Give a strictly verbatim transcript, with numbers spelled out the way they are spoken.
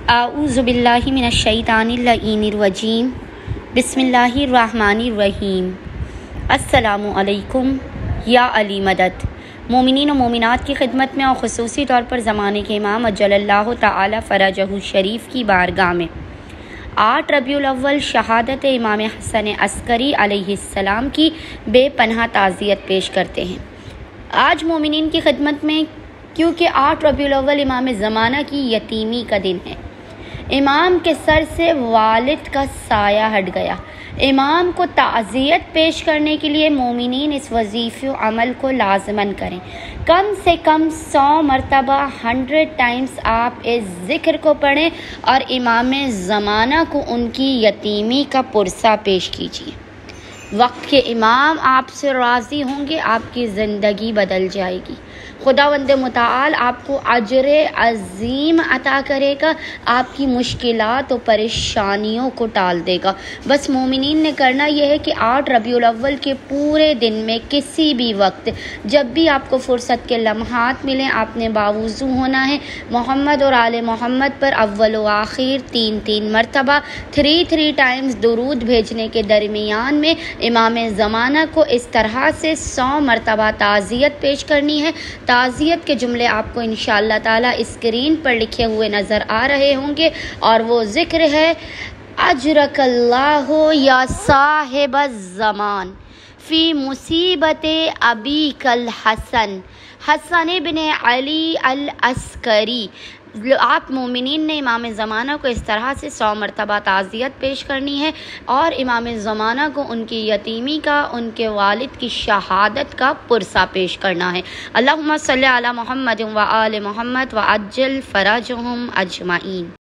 اعوذ باللہ من الشیطان اللعین الرجیم بسم اللہ الرحمن الرحیم۔ السلام علیکم یا علی مدد۔ مومنین و مومنات کی خدمت میں اور خصوصی طور پر زمانے کے امام اجل اللہ تعالی فرجہ الشریف کی بارگاہ میں آٹھ ربیع الاول شہادت امام حسن عسکری علیہ السلام کی بے پناہ تعزیت پیش کرتے ہیں۔ آج مومنین کی خدمت میں کیونکہ آٹھ ربیع الاول امام زمانہ کی یتیمی کا دن ہے، امام کے سر سے والد کا سایہ ہٹ گیا۔ امام کو تعزیت پیش کرنے کے لیے مومنین اس وظیفے و عمل کو لازماً کریں۔ کم سے کم سو مرتبہ ہنڈریڈ ٹائمز آپ اس ذکر کو پڑھیں اور امام زمانہ کو ان کی یتیمی کا پرسہ پیش کیجیے۔ وقت کے امام آپ سے راضی ہوں گے، آپ کی زندگی بدل جائے گی۔ خداوند متعال آپ کو اجر عظیم عطا کرے گا، آپ کی مشکلات و پریشانیوں کو ٹال دے گا۔ بس مومنین نے کرنا یہ ہے کہ آٹھ ربیع الاول کے پورے دن میں کسی بھی وقت جب بھی آپ کو فرصت کے لمحات ملیں، آپ نے باوضو ہونا ہے، محمد اور آل محمد پر اول و آخر تین تین مرتبہ تھری تھری ٹائمز درود بھیجنے کے درمیان میں امام زمانہ کو اس طرح سے سو مرتبہ تعزیت پیش کرنی ہے۔ تعزیت کے جملے آپ کو انشاءاللہ تعالی اسکرین پر لکھے ہوئے نظر آ رہے ہوں گے، اور وہ ذکر ہے: اجرک اللہ یا صاحب الزمان فی مصیبت ابیک الحسن حسن بن علی العسکری۔ آپ مومنین نے امام زمانہ کو اس طرح سے سو مرتبہ تعزیت پیش کرنی ہے اور امام زمانہ کو ان کی یتیمی کا، ان کے والد کی شہادت کا پرسہ پیش کرنا ہے۔ اللہم صلی علی محمد و آل محمد و عجل فرجہم اجمعین۔